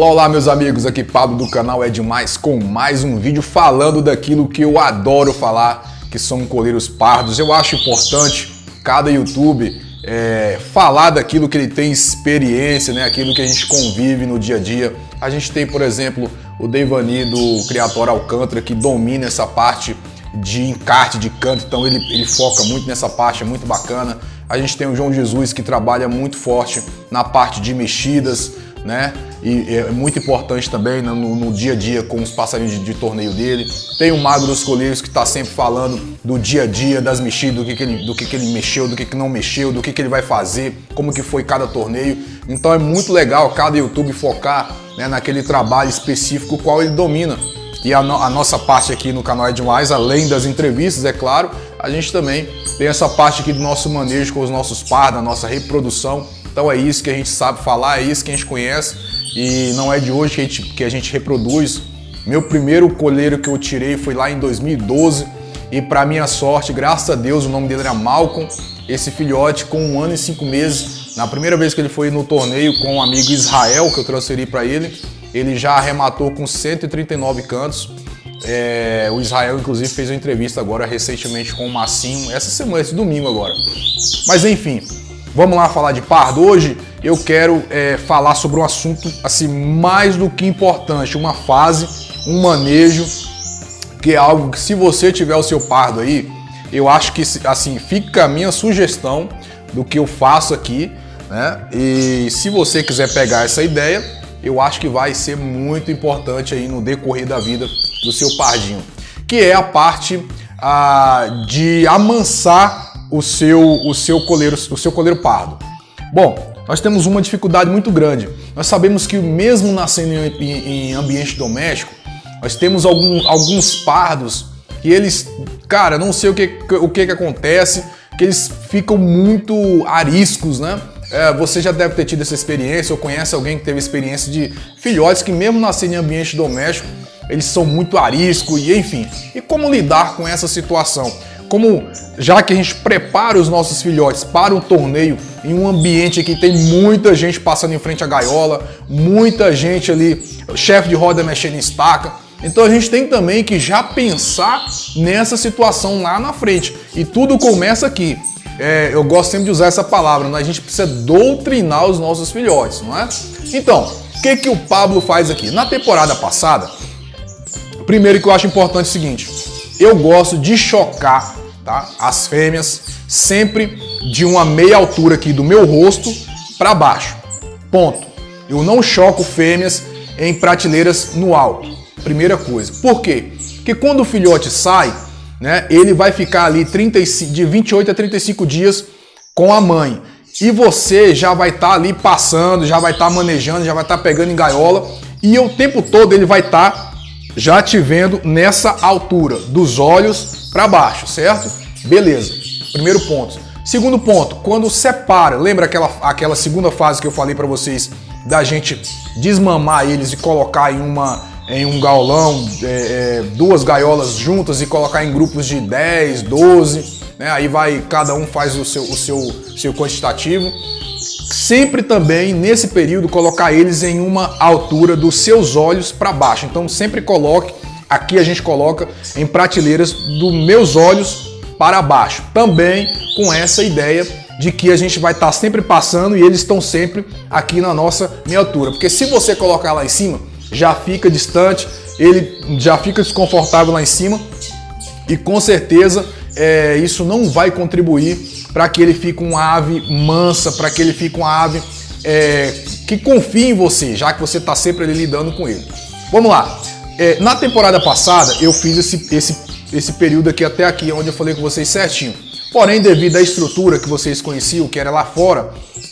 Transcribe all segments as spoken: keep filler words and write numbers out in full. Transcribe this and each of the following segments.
Olá, olá meus amigos, aqui Pablo do canal É Demais com mais um vídeo falando daquilo que eu adoro falar, que são coleiros pardos. Eu acho importante cada YouTube é, falar daquilo que ele tem experiência, né? Aquilo que a gente convive no dia a dia. A gente tem, por exemplo, o Deivani do Criatório Alcântara, que domina essa parte de encarte, de canto, então ele, ele foca muito nessa parte, é muito bacana. A gente tem o João Jesus, que trabalha muito forte na parte de mexidas, né? E é muito importante também no, no dia a dia com os passarinhos de, de torneio dele. Tem o Mago dos Coleiros, que está sempre falando do dia a dia, das mexidas, do que, que, ele, do que, que ele mexeu, do que, que não mexeu, do que, que ele vai fazer, como que foi cada torneio. Então é muito legal cada YouTube focar, né, naquele trabalho específico qual ele domina. E a, no, a nossa parte aqui no canal É Demais, além das entrevistas, é claro, a gente também tem essa parte aqui do nosso manejo com os nossos pardos, da nossa reprodução. Então é isso que a gente sabe falar, é isso que a gente conhece e não é de hoje que a gente, que a gente reproduz. Meu primeiro coleiro que eu tirei foi lá em dois mil e doze e, para minha sorte, graças a Deus, o nome dele era Malcolm. Esse filhote, com um ano e cinco meses, na primeira vez que ele foi no torneio com um amigo Israel, que eu transferi para ele, ele já arrematou com cento e trinta e nove cantos. É, o Israel, inclusive, fez uma entrevista agora recentemente com o Massinho, essa semana, esse domingo agora. Mas enfim, vamos lá falar de pardo. Hoje eu quero é, falar sobre um assunto assim mais do que importante, uma fase, um manejo, que é algo que, se você tiver o seu pardo aí, eu acho que assim fica a minha sugestão do que eu faço aqui, né? E se você quiser pegar essa ideia, eu acho que vai ser muito importante aí no decorrer da vida do seu pardinho, que é a parte ah, de amansar o seu, o seu coleiro, o seu coleiro pardo. Bom, nós temos uma dificuldade muito grande. Nós sabemos que mesmo nascendo em, em ambiente doméstico, nós temos algum, alguns pardos que eles, cara, não sei o que, o que que acontece, que eles ficam muito ariscos, né? É, você já deve ter tido essa experiência ou conhece alguém que teve experiência de filhotes que mesmo nascendo em ambiente doméstico, eles são muito ariscos e enfim. E como lidar com essa situação? Como, já que a gente prepara os nossos filhotes para um torneio em um ambiente que tem muita gente passando em frente à gaiola, muita gente ali, chefe de roda mexendo em estaca, então a gente tem também que já pensar nessa situação lá na frente. E tudo começa aqui. É, eu gosto sempre de usar essa palavra, né? A gente precisa doutrinar os nossos filhotes, não é? Então, o que, que o Pablo faz aqui? Na temporada passada, primeiro que eu acho importante é o seguinte, eu gosto de chocar, tá, as fêmeas sempre de uma meia altura aqui do meu rosto para baixo, ponto. Eu não choco fêmeas em prateleiras no alto, primeira coisa. Por quê? Porque quando o filhote sai, né, ele vai ficar ali trinta e cinco, de vinte e oito a trinta e cinco dias com a mãe. E você já vai estar tá ali passando, já vai estar tá manejando, já vai estar tá pegando em gaiola. E o tempo todo ele vai estar tá já te vendo nessa altura, dos olhos para baixo, certo? Beleza, primeiro ponto. Segundo ponto, quando separa, lembra aquela, aquela segunda fase que eu falei para vocês, da gente desmamar eles e colocar em uma... em um gaulão, é, é, duas gaiolas juntas e colocar em grupos de dez, doze, né? Aí vai, cada um faz o seu, o seu, seu quantitativo. Sempre também, nesse período, colocar eles em uma altura dos seus olhos para baixo. Então sempre coloque, aqui a gente coloca em prateleiras dos meus olhos para baixo. Também com essa ideia de que a gente vai estar sempre passando e eles estão sempre aqui na nossa meia altura. Porque se você colocar lá em cima, já fica distante, ele já fica desconfortável lá em cima e com certeza é, isso não vai contribuir para que ele fique uma ave mansa, para que ele fique uma ave é, que confie em você, já que você está sempre ali lidando com ele. Vamos lá, é, na temporada passada eu fiz esse, esse, esse período aqui até aqui, onde eu falei com vocês certinho. Porém, devido à estrutura que vocês conheciam, que era lá fora,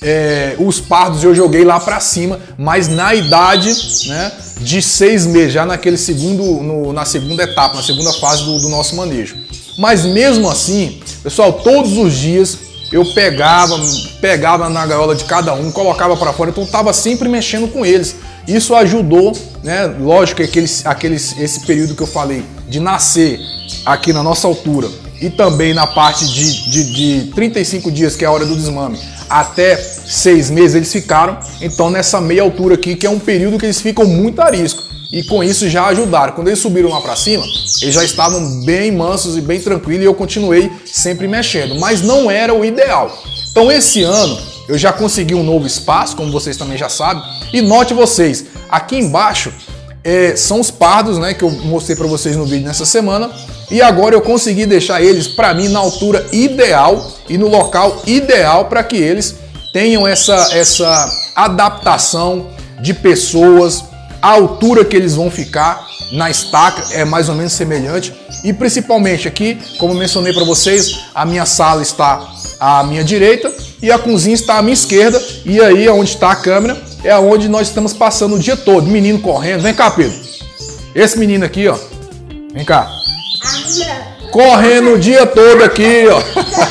é, os pardos eu joguei lá para cima, mas na idade, né, de seis meses, já naquele segundo, no, na segunda etapa, na segunda fase do, do nosso manejo. Mas mesmo assim, pessoal, todos os dias eu pegava, pegava na gaiola de cada um, colocava para fora, então estava sempre mexendo com eles. Isso ajudou, né? Lógico que aqueles, aqueles, esse período que eu falei de nascer aqui na nossa altura e também na parte de, de, de trinta e cinco dias, que é a hora do desmame, até seis meses eles ficaram. Então nessa meia altura aqui, que é um período que eles ficam muito a risco. E com isso já ajudaram. Quando eles subiram lá para cima, eles já estavam bem mansos e bem tranquilos e eu continuei sempre mexendo. Mas não era o ideal. Então esse ano eu já consegui um novo espaço, como vocês também já sabem. E note vocês, aqui embaixo é, são os pardos, né, que eu mostrei para vocês no vídeo nessa semana. E agora eu consegui deixar eles, para mim, na altura ideal e no local ideal para que eles tenham essa, essa adaptação de pessoas. A altura que eles vão ficar na estaca é mais ou menos semelhante. E principalmente aqui, como eu mencionei para vocês, a minha sala está à minha direita e a cozinha está à minha esquerda. E aí, onde está a câmera, é onde nós estamos passando o dia todo. Menino correndo. Vem cá, Pedro. Esse menino aqui, ó. Vem cá. Correndo o dia todo aqui, ó.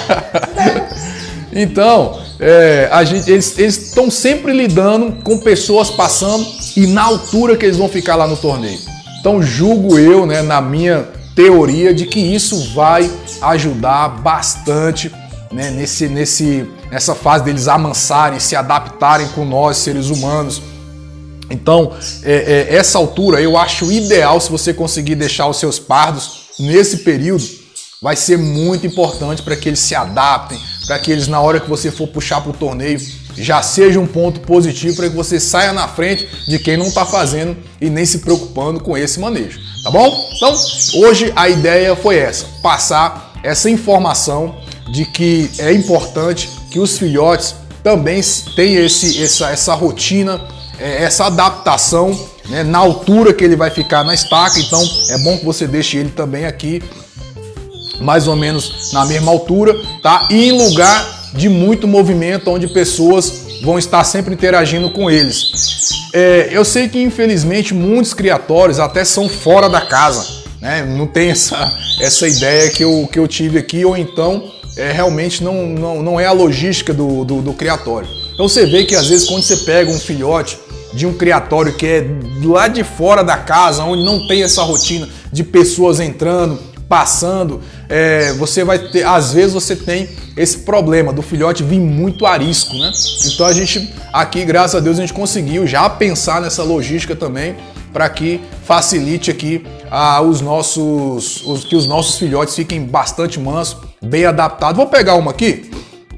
Então, é, a gente, eles estão sempre lidando com pessoas passando e na altura que eles vão ficar lá no torneio. Então, julgo eu, né, na minha teoria, de que isso vai ajudar bastante, né, nesse, nesse, nessa fase deles amansarem, se adaptarem com nós, seres humanos. Então, é, é, essa altura eu acho ideal. Se você conseguir deixar os seus pardos nesse período, vai ser muito importante para que eles se adaptem, para que eles, na hora que você for puxar para o torneio, já seja um ponto positivo para que você saia na frente de quem não está fazendo e nem se preocupando com esse manejo, tá bom? Então, hoje a ideia foi essa, passar essa informação de que é importante que os filhotes também tenham esse, essa, essa rotina, essa adaptação, né, na altura que ele vai ficar na estaca. Então, é bom que você deixe ele também aqui mais ou menos na mesma altura, tá? E em lugar de muito movimento, onde pessoas vão estar sempre interagindo com eles. É, eu sei que infelizmente muitos criatórios até são fora da casa, né? Não tem essa, essa ideia que eu, que eu tive aqui, ou então é, realmente não, não, não é a logística do, do, do criatório. Então você vê que às vezes quando você pega um filhote de um criatório que é lá de fora da casa, onde não tem essa rotina de pessoas entrando, passando, é, você vai ter, às vezes você tem esse problema do filhote vir muito arisco, né? Então a gente aqui, graças a Deus, a gente conseguiu já pensar nessa logística também para que facilite aqui ah, os nossos, os, que os nossos filhotes fiquem bastante mansos, bem adaptados. Vou pegar uma aqui,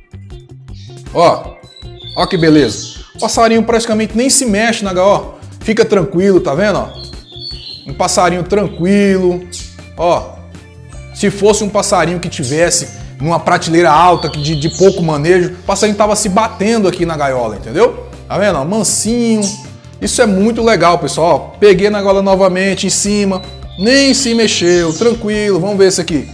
ó, ó que beleza. O passarinho praticamente nem se mexe na gaiola, fica tranquilo, tá vendo? Ó? Um passarinho tranquilo, ó. Se fosse um passarinho que tivesse numa prateleira alta, de, de pouco manejo, o passarinho tava se batendo aqui na gaiola, entendeu? Tá vendo? Ó, mansinho. Isso é muito legal, pessoal. Ó, peguei na gaiola novamente, em cima, nem se mexeu, tranquilo. Vamos ver esse aqui.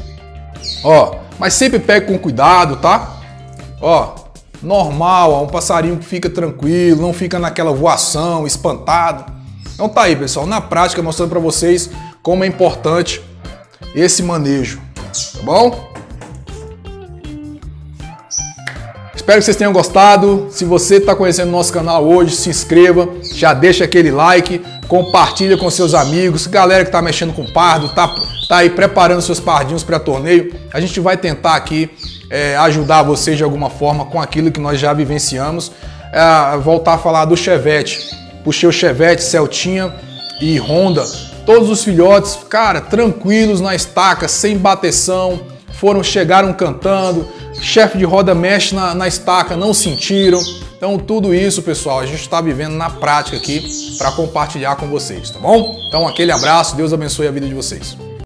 Ó, mas sempre pegue com cuidado, tá? Ó, normal, ó, um passarinho que fica tranquilo, não fica naquela voação, espantado. Então tá aí, pessoal, na prática, mostrando para vocês como é importante esse manejo, tá bom? Espero que vocês tenham gostado. Se você está conhecendo o nosso canal hoje, se inscreva, já deixa aquele like, compartilha com seus amigos, galera que está mexendo com pardo, tá, tá aí preparando seus pardinhos para torneio. A gente vai tentar aqui é, ajudar vocês de alguma forma com aquilo que nós já vivenciamos. É, voltar a falar do Chevette. Puxei o Chevette, Celtinha e Honda. Todos os filhotes, cara, tranquilos na estaca, sem bateção, foram, chegaram cantando, chefe de roda mexe na, na estaca, não sentiram. Então tudo isso, pessoal, a gente está vivendo na prática aqui para compartilhar com vocês, tá bom? Então aquele abraço, Deus abençoe a vida de vocês.